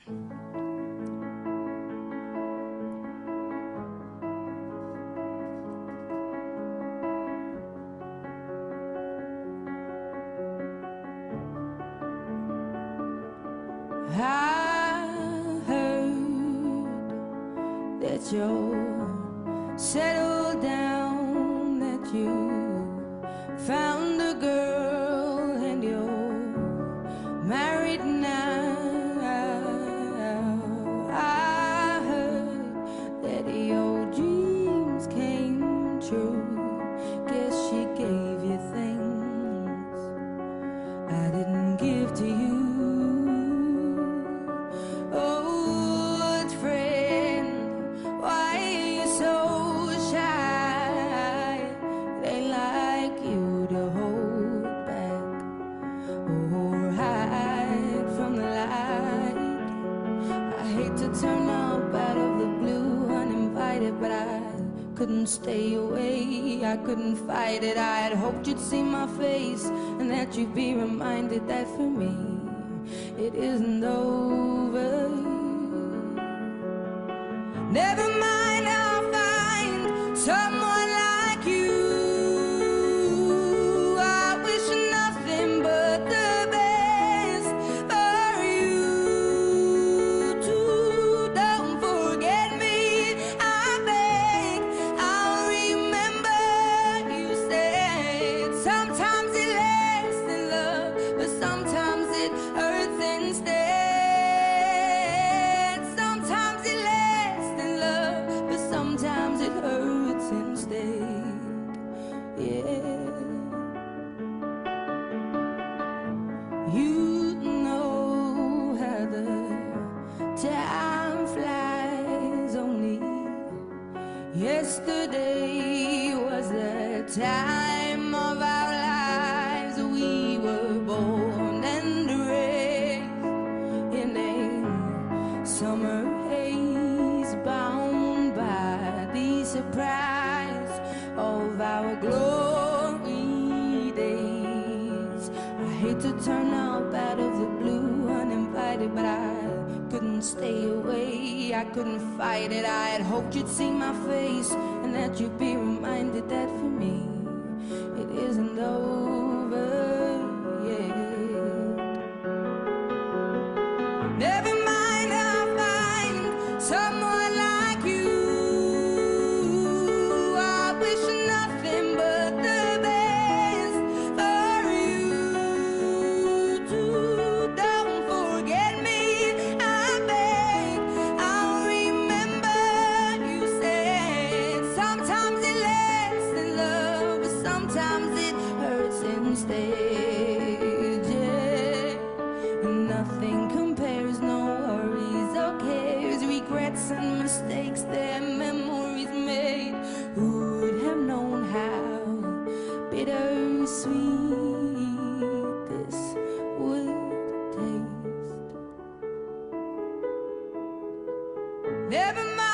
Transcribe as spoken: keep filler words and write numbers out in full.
I heard that you're settled down, that you found a girl and you're married now. I heard that your dreams came true. Guess she gave you things I didn't give to you. Turn up out of the blue uninvited, but I couldn't stay away. I couldn't fight it. I had hoped you'd see my face and that you'd be reminded that for me it isn't over. Never mind, I'll find someone like you. I wish nothing but the best for you too. Don't forget me, I beg. I'll remember you said sometimes it lasts in love, but sometimes it hurts instead. Sometimes it lasts in love, but sometimes it hurts instead. Yeah. You know how the time flies. Only yesterday was the time of our lives. We were born and raised in a summer haze, bound by the surprise of our glory days. I hate to turn up out of the blue uninvited, but I couldn't stay away. I couldn't fight it. I had hoped you'd see my face and that you'd be reminded that for me it isn't over yet. Never mind, I'll find someone like you. I wish nothing but the best for you too. Don't forget me, I beg. I'll remember you said sometimes it lasts in love, but sometimes it hurts instead. Yeah. Nothing compares, no worries or cares, regrets and mistakes, their memories made. Who would have known how bittersweet this would taste? Never mind.